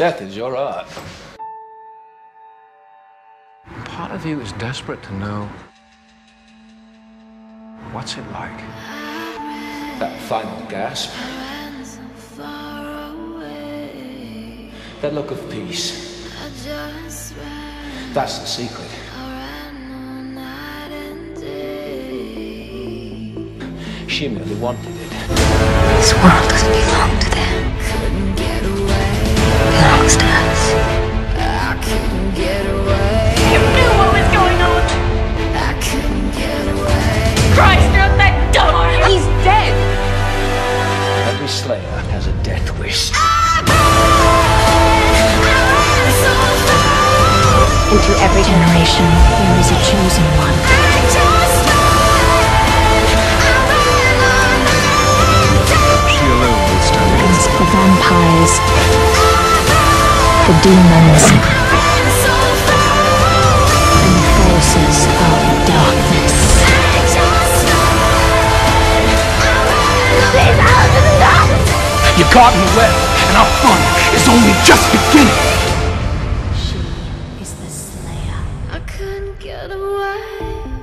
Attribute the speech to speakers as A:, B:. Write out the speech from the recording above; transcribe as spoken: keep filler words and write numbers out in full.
A: Death is your art.
B: Part of you is desperate to know what's it like.
A: That final gasp. That look of peace. That's the secret. She merely wanted it.
C: This world doesn't belong to them. It belongs to us.
D: I couldn't get away.
C: You knew what was going on.
D: I couldn't get away.
C: Christ, through that door. He's dead.
A: Every slayer has a death wish.
C: Into every generation, there is a chosen one.
B: She alone will stand
C: Against the vampires, the demons, and the forces of darkness.
A: You caught me well, and our fun is only just beginning.
C: She is the slayer.
D: I couldn't get away.